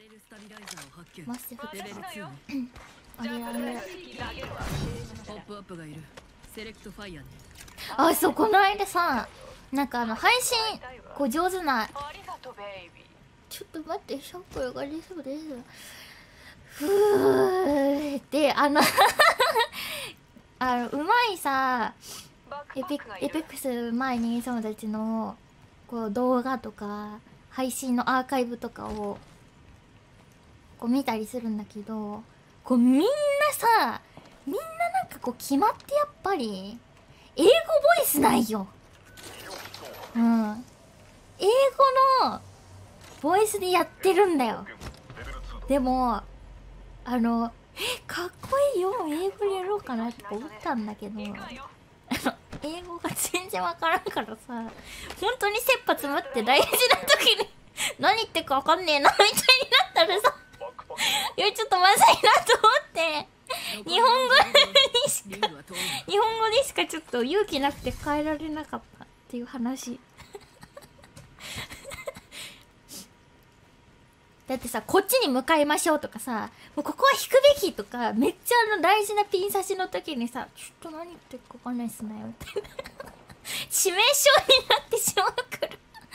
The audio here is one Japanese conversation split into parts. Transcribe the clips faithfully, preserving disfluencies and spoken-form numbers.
マッセフってあれあれあ、そう、この間さ、なんかあの配信こう上手な、ちょっと待って、シャンプーが出そうです。ふーってあのあのうまいさ、エピエペックス前に友達のこう動画とか配信のアーカイブとかをこう見たりするんだけど、こうみんなさ、みんななんかこう決まってやっぱり英語ボイスないよ。うん、英語のボイスでやってるんだよ。でもあのえかっこいいよ、英語でやろうかなって思ったんだけど、英語が全然わからんからさ、本当に切羽詰まって大事な時に何言ってるかわかんねえなみたいになったらさ、いやちょっとまずいなと思って日本語にしか日本語にしかちょっと勇気なくて変えられなかったっていう話だってさ、こっちに向かいましょうとかさ、もうここは引くべきとか、めっちゃあの大事なピン差しの時にさ、ちょっと何言ってるか分かんないっすねみたいな致命傷になってしまうから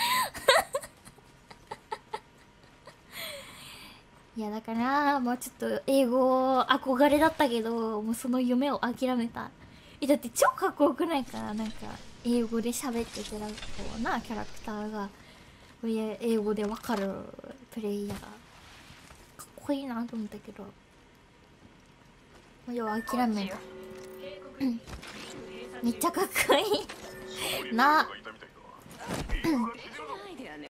いやだからもうちょっと英語憧れだったけど、もうその夢を諦めた。えだって超かっこよくないか、なんか英語で喋ってて、なんかこうなキャラクターが英語でわかるプレイヤーかっこいいなと思ったけど、もう要は諦めためっちゃかっこいいな